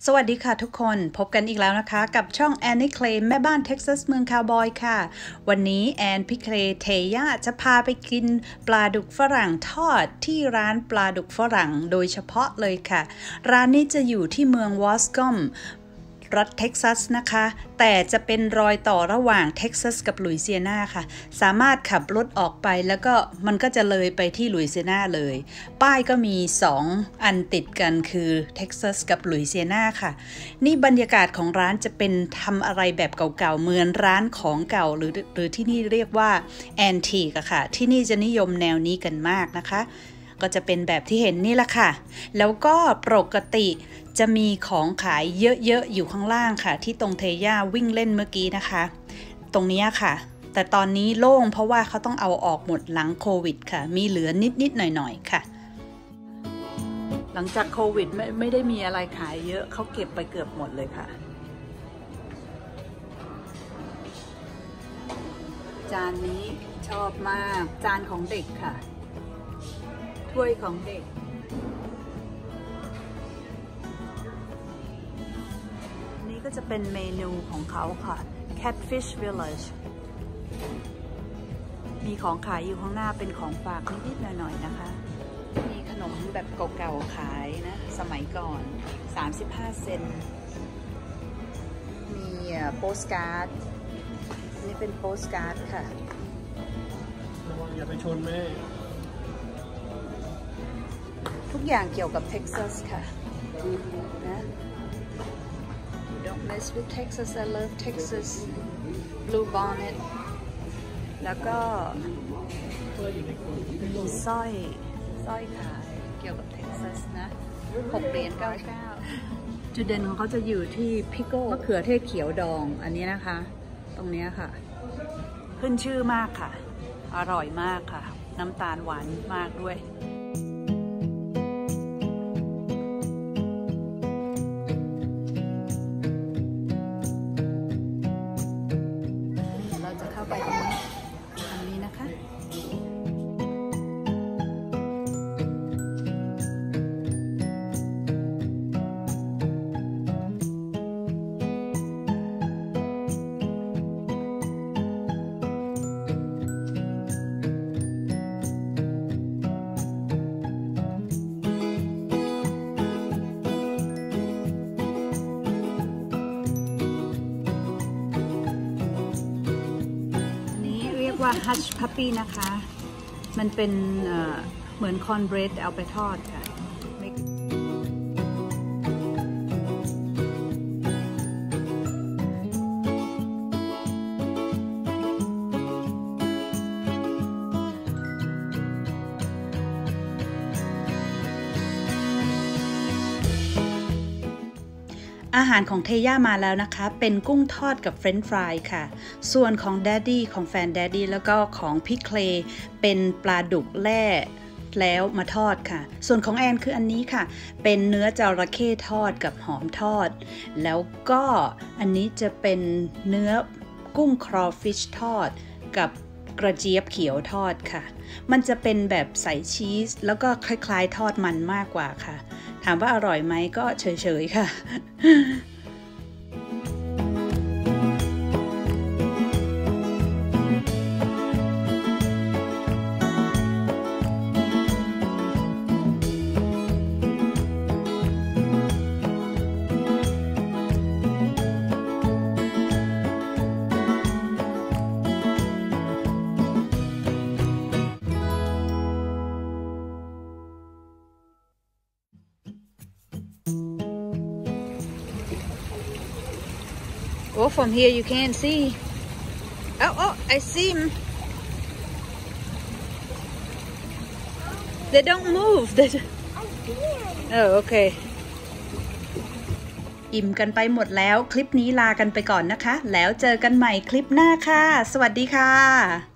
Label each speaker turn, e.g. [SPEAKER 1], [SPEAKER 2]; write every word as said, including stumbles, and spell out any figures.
[SPEAKER 1] สวัสดีค่ะทุกคนพบกันอีกแล้วนะคะกับช่องแอนนี่เคลมแม่บ้านเท็กซัสเมืองคาวบอยค่ะวันนี้แอนพี่เคลเทย่าจะพาไปกินปลาดุกฝรั่งทอดที่ร้านปลาดุกฝรั่งโดยเฉพาะเลยค่ะร้านนี้จะอยู่ที่เมืองวอสกอมรัฐเท็กซัสนะคะแต่จะเป็นรอยต่อระหว่างเท็กซัสกับลุยเซียนาค่ะสามารถขับรถออกไปแล้วก็มันก็จะเลยไปที่ลุยเซียนาเลยป้ายก็มีสองอันติดกันคือเท็กซัสกับลุยเซียนาค่ะนี่บรรยากาศของร้านจะเป็นทำอะไรแบบเก่าๆเหมือนร้านของเก่าหรือหรือที่นี่เรียกว่าแอนทีกอะค่ะที่นี่จะนิยมแนวนี้กันมากนะคะก็จะเป็นแบบที่เห็นนี่แหละค่ะแล้วก็ปกติจะมีของขายเยอะๆอยู่ข้างล่างค่ะที่ตรงเทย่าวิ่งเล่นเมื่อกี้นะคะตรงนี้ค่ะแต่ตอนนี้โล่งเพราะว่าเขาต้องเอาออกหมดหลังโควิดค่ะมีเหลือนิดๆหน่อยๆค่ะหลังจากโควิดไม่ไม่ได้มีอะไรขายเยอะเขาเก็บไปเกือบหมดเลยค่ะจานนี้ชอบมากจานของเด็กค่ะถ้วยของเด็กนี่ก็จะเป็นเมนูของเขาค่ะ Catfish Village มีของขายอยู่ข้างหน้าเป็นของฝากนิดๆหน่อยๆนะคะมีขนมแบบเก่าๆขายนะสมัยก่อนสามสิบห้าเซนต์มีโปสการ์ดนี่เป็นโปสการ์ดค่ะ
[SPEAKER 2] ระวังอย่าไปชนแม่
[SPEAKER 1] ทุกอย่างเกี่ยวกับเท็กซัสค่ะนะ Don't mess with Texas I love Texas Blue Bonnet แล้วก็มีสร้อยสร้อยขายเกี่ยวกับเท็กซัสนะหกเหรียญเก้าเก้าจุดเด่นของเขาจะอยู่ที่พิโก้มะเขือเทศเขียวดองอันนี้นะคะตรงนี้ค่ะขึ้นชื่อมากค่ะอร่อยมากค่ะน้ำตาลหวานมากด้วยไปตรงนี้อันนี้นะคะว่าฮัชพัปปี้นะคะมันเป็นเหมือนคอนเบรดเอาไปทอดค่ะอาหารของเทย่ามาแล้วนะคะเป็นกุ้งทอดกับเฟรนช์ฟรายค่ะส่วนของแดดดี้ของแฟนแดดดี้แล้วก็ของพี่เคลเป็นปลาดุกแล่แล้วมาทอดค่ะส่วนของแอนคืออันนี้ค่ะเป็นเนื้อจระเข้ทอดกับหอมทอดแล้วก็อันนี้จะเป็นเนื้อกุ้งครอฟิชทอดกับกระเจี๊ยบเขียวทอดค่ะมันจะเป็นแบบใส่ชีสแล้วก็คล้ายๆทอดมันมากกว่าค่ะถามว่าอร่อยไหมก็เฉยๆค่ะOh, from here you can't see. Oh, oh, I see him. They don't move. They don't... Oh, okay. อิ่มกันไปหมดแล้วคลิปนี้ลากันไปก่อนนะคะแล้วเจอกันใหม่คลิปหน้าค่ะสวัสดีค่ะ